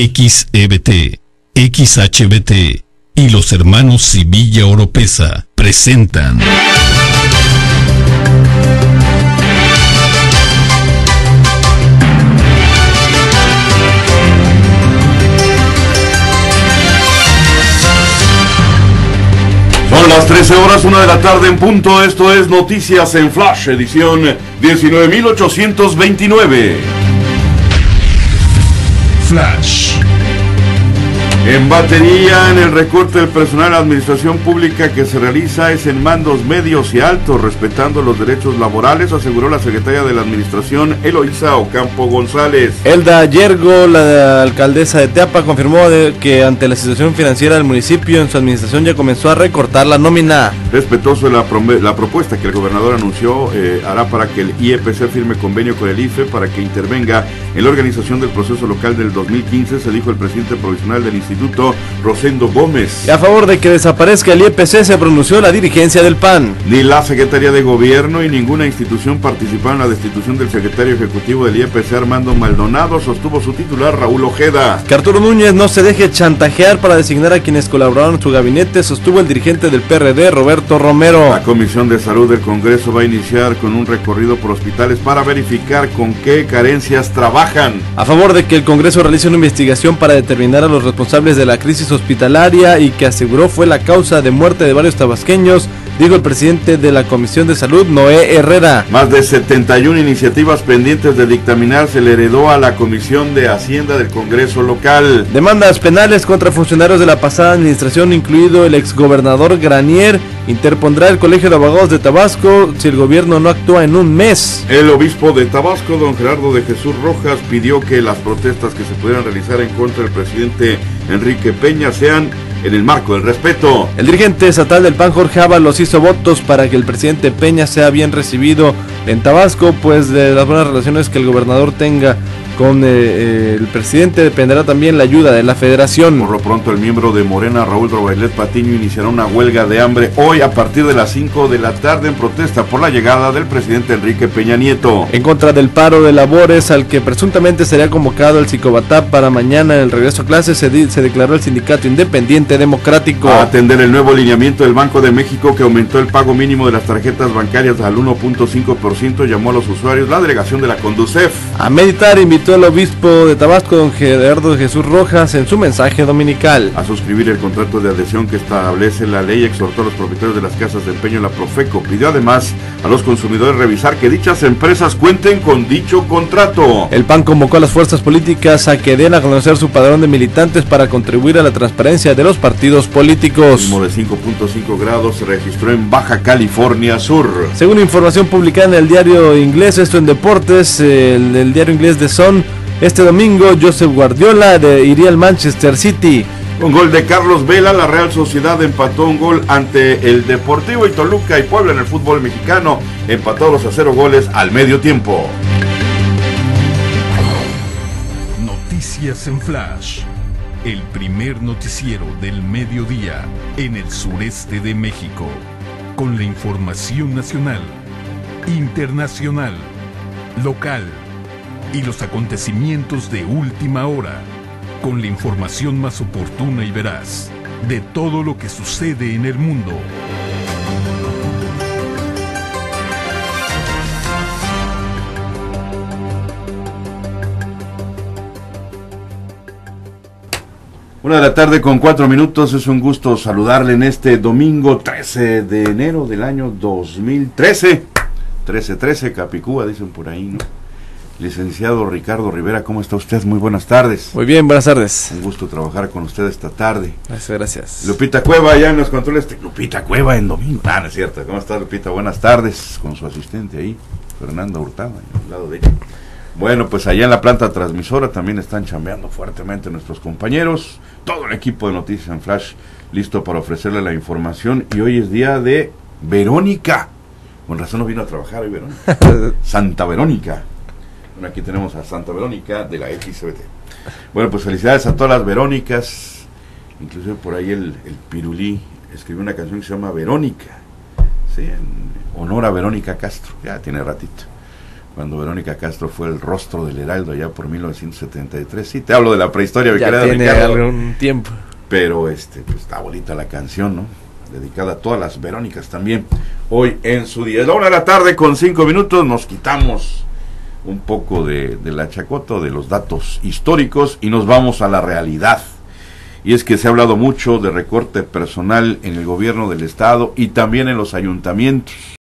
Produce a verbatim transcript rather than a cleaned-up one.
X E B T, X H B T y los hermanos Civilla Oropesa presentan Son las trece horas, una de la tarde en punto. Esto es Noticias en Flash, edición diecinueve mil ochocientos veintinueve. Flash. En batería, en el recorte del personal de la administración pública que se realiza es en mandos medios y altos, respetando los derechos laborales, aseguró la secretaria de la administración, Eloísa Ocampo González. Elda Yergo, la alcaldesa de Teapa, confirmó de que ante la situación financiera del municipio, en su administración ya comenzó a recortar la nómina. Respetuoso de la, la propuesta que el gobernador anunció, eh, hará para que el I E P C firme convenio con el I F E para que intervenga en la organización del proceso local del dos mil quince, se dijo el presidente provisional del instituto, Instituto Rosendo Gómez. Y a favor de que desaparezca el I E P C se pronunció la dirigencia del P A N. Ni la Secretaría de Gobierno y ninguna institución participaron en la destitución del secretario ejecutivo del I E P C, Armando Maldonado, sostuvo su titular, Raúl Ojeda. Que Arturo Núñez no se deje chantajear para designar a quienes colaboraron en su gabinete, sostuvo el dirigente del P R D, Roberto Romero. La Comisión de Salud del Congreso va a iniciar con un recorrido por hospitales para verificar con qué carencias trabajan. A favor de que el Congreso realice una investigación para determinar a los responsables de la crisis hospitalaria y que aseguró fue la causa de muerte de varios tabasqueños, dijo el presidente de la Comisión de Salud, Noé Herrera. Más de setenta y una iniciativas pendientes de dictaminar se le heredó a la Comisión de Hacienda del Congreso local. Demandas penales contra funcionarios de la pasada administración, incluido el exgobernador Granier, interpondrá el Colegio de Abogados de Tabasco si el gobierno no actúa en un mes. El obispo de Tabasco, don Gerardo de Jesús Rojas, pidió que las protestas que se pudieran realizar en contra del presidente Enrique Peña sean en el marco del respeto. El dirigente estatal del P A N, Jorge Ábalos, hizo votos para que el presidente Peña sea bien recibido en Tabasco, pues de las buenas relaciones que el gobernador tenga con eh, eh, el presidente dependerá también la ayuda de la federación. Por lo pronto, el miembro de Morena, Raúl Robailet Patiño, iniciará una huelga de hambre hoy a partir de las cinco de la tarde en protesta por la llegada del presidente Enrique Peña Nieto. En contra del paro de labores al que presuntamente sería convocado el Psicobatá para mañana en el regreso a clases, se, di, se declaró el Sindicato Independiente Democrático. A atender el nuevo lineamiento del Banco de México que aumentó el pago mínimo de las tarjetas bancarias al uno punto cinco por ciento, llamó a los usuarios la delegación de la Conducef. A meditar invitó el obispo de Tabasco, don Gerardo de Jesús Rojas, en su mensaje dominical. A suscribir el contrato de adhesión que establece la ley, exhortó a los propietarios de las casas de empeño, la Profeco. Pidió además a los consumidores revisar que dichas empresas cuenten con dicho contrato. El P A N convocó a las fuerzas políticas a que den a conocer su padrón de militantes para contribuir a la transparencia de los partidos políticos. Sismo de cinco punto cinco grados se registró en Baja California Sur. Según información publicada en el diario inglés, esto en deportes, el, el diario inglés The Sun, este domingo Josep Guardiola de, iría al Manchester City. Con gol de Carlos Vela, la Real Sociedad empató un gol ante el Deportivo, y Toluca y Puebla en el fútbol mexicano empatados a cero goles al medio tiempo. Noticias en Flash, el primer noticiero del mediodía en el sureste de México, con la información nacional, internacional, local y los acontecimientos de última hora, con la información más oportuna y veraz de todo lo que sucede en el mundo. Una de la tarde con cuatro minutos, es un gusto saludarle en este domingo trece de enero del año dos mil trece. trece trece, Capicúa, dicen por ahí, ¿no? Licenciado Ricardo Rivera, ¿cómo está usted? Muy buenas tardes. Muy bien, buenas tardes. Un gusto trabajar con usted esta tarde. Gracias, gracias. Lupita Cueva, ya en los controles. Lupita Cueva en domingo. Ah, no es cierto. ¿Cómo está, Lupita? Buenas tardes. Con su asistente ahí, Fernanda Hurtado, al lado de ella. Bueno, pues allá en la planta transmisora también están chambeando fuertemente nuestros compañeros. Todo el equipo de Noticias en Flash listo para ofrecerle la información. Y hoy es día de Verónica. Con razón no vino a trabajar hoy, Verónica. Santa Verónica. Bueno, aquí tenemos a Santa Verónica de la X E B T. Bueno, pues felicidades a todas las Verónicas. Inclusive por ahí el, el Pirulí escribió una canción que se llama Verónica, sí, en honor a Verónica Castro. Ya tiene ratito. cuando Verónica Castro fue el rostro del Heraldo allá por mil novecientos setenta y tres. Sí, te hablo de la prehistoria, mi Ya querido tiene Ricardo. algún tiempo. Pero este, pues está bonita la canción, ¿no? Dedicada a todas las Verónicas también, hoy en su día. Es la una de la tarde con cinco minutos, nos quitamos un poco de, de la chacota, de los datos históricos, y nos vamos a la realidad. Y es que se ha hablado mucho de recorte personal en el gobierno del estado y también en los ayuntamientos.